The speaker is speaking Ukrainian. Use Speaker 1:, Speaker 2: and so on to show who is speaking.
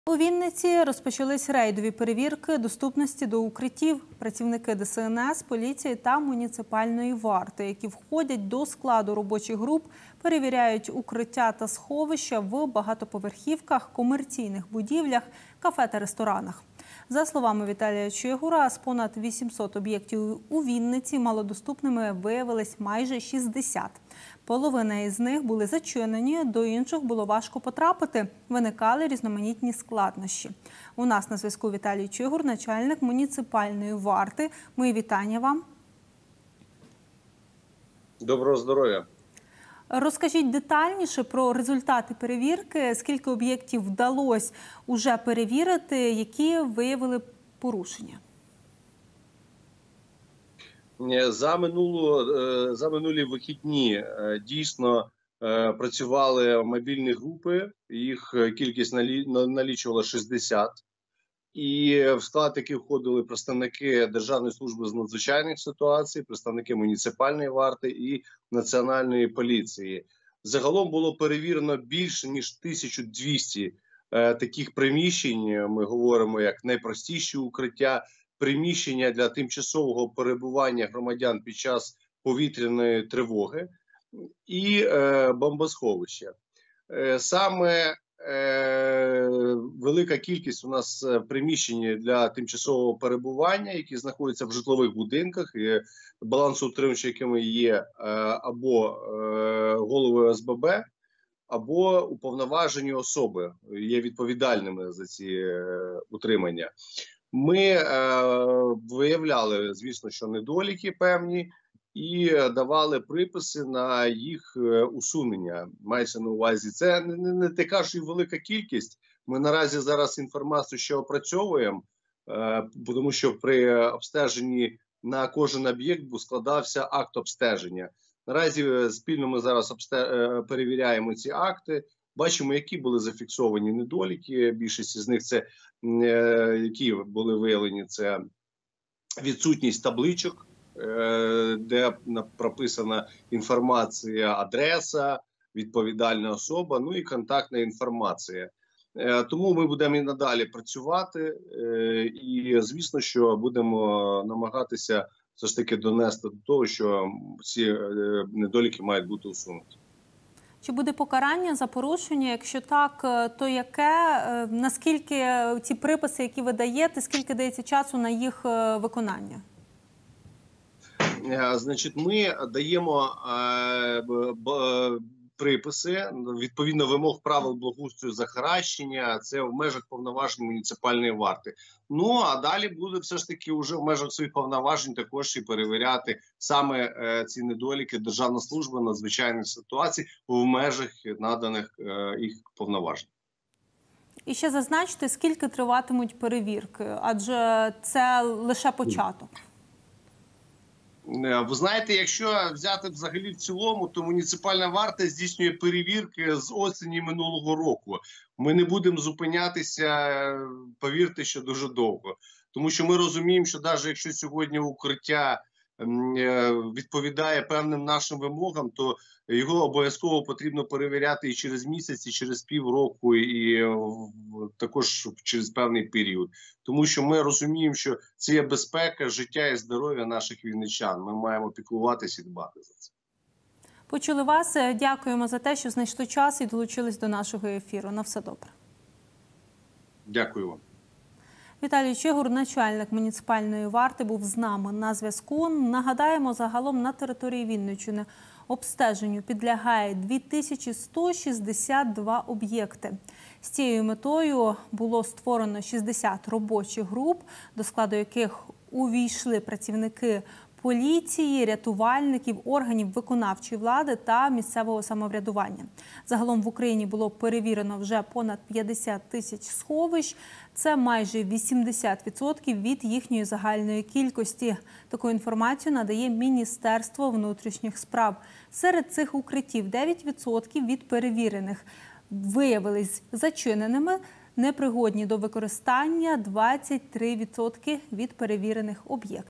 Speaker 1: У Вінниці розпочались рейдові перевірки доступності до укриттів. Працівники ДСНС, поліції та муніципальної варти, які входять до складу робочих груп, перевіряють укриття та сховища в багатоповерхівках, комерційних будівлях, кафе та ресторанах. За словами Віталія Чигура, з понад 800 об'єктів у Вінниці малодоступними виявились майже 60. Половина із них були зачинені, до інших було важко потрапити. Виникали різноманітні складнощі. У нас на зв'язку Віталій Чигур, начальник муніципальної варти. Мої вітання вам.
Speaker 2: Доброго здоров'я.
Speaker 1: Розкажіть детальніше про результати перевірки, скільки об'єктів вдалося уже перевірити, які виявили порушення.
Speaker 2: За минулі вихідні дійсно працювали мобільні групи, їх кількість налічувала 60. І в склад яких входили представники Державної служби з надзвичайних ситуацій, представники муніципальної варти і Національної поліції. Загалом було перевірено більше ніж 1200 таких приміщень. Ми говоримо як найпростіші укриття, приміщення для тимчасового перебування громадян під час повітряної тривоги і бомбосховища. Саме велика кількість у нас приміщень для тимчасового перебування, які знаходяться в житлових будинках, і балансоутримувачами є або голови ОСББ, або уповноважені особи є відповідальними за ці утримання. Ми виявляли, звісно, що недоліки певні, і давали приписи на їх усунення. Мається на увазі, це не така ж і велика кількість. Ми наразі зараз інформацію ще опрацьовуємо, тому що при обстеженні на кожен об'єкт складався акт обстеження. Наразі спільно ми зараз перевіряємо ці акти, бачимо, які були зафіксовані недоліки. Більшість з них це, які були виявлені, це відсутність табличок, де прописана інформація, адреса, відповідальна особа, ну і контактна інформація. Тому ми будемо і надалі працювати і, звісно, що будемо намагатися все ж таки донести до того, що ці недоліки мають бути усунуті.
Speaker 1: Чи буде покарання за порушення? Якщо так, то яке? Наскільки ці приписи, які ви даєте, скільки дається часу на їх виконання?
Speaker 2: Значить, ми даємо приписи, відповідно вимог правил благоустрою захаращення, це в межах повноважень муніципальної варти. Ну, а далі буде все ж таки вже в межах своїх повноважень також і перевіряти саме ці недоліки Державна служба надзвичайних ситуацій в межах наданих їх повноважень.
Speaker 1: І ще зазначте, скільки триватимуть перевірки, адже це лише початок.
Speaker 2: Ви знаєте, якщо взяти взагалі в цілому, то муніципальна варта здійснює перевірки з осені минулого року. Ми не будемо зупинятися, повірте, що дуже довго. Тому що ми розуміємо, що навіть якщо сьогодні укриття відповідає певним нашим вимогам, то його обов'язково потрібно перевіряти і через місяць, і через півроку, і також через певний період. Тому що ми розуміємо, що це є безпека, життя і здоров'я наших вінничан. Ми маємо піклуватися і дбати за це.
Speaker 1: Почули вас. Дякуємо за те, що знайшли час і долучились до нашого ефіру. На все добре.
Speaker 2: Дякую вам.
Speaker 1: Віталій Чигур, начальник муніципальної варти, був з нами на зв'язку. Нагадаємо, загалом на території Вінниччини обстеженню підлягає 2162 об'єкти. З цією метою було створено 60 робочих груп, до складу яких увійшли працівники поліції, рятувальників, органів виконавчої влади та місцевого самоврядування. Загалом в Україні було перевірено вже понад 50 тисяч сховищ. Це майже 80% від їхньої загальної кількості. Таку інформацію надає Міністерство внутрішніх справ. Серед цих укриттів 9% від перевірених виявились зачиненими, непригодні до використання 23% від перевірених об'єктів.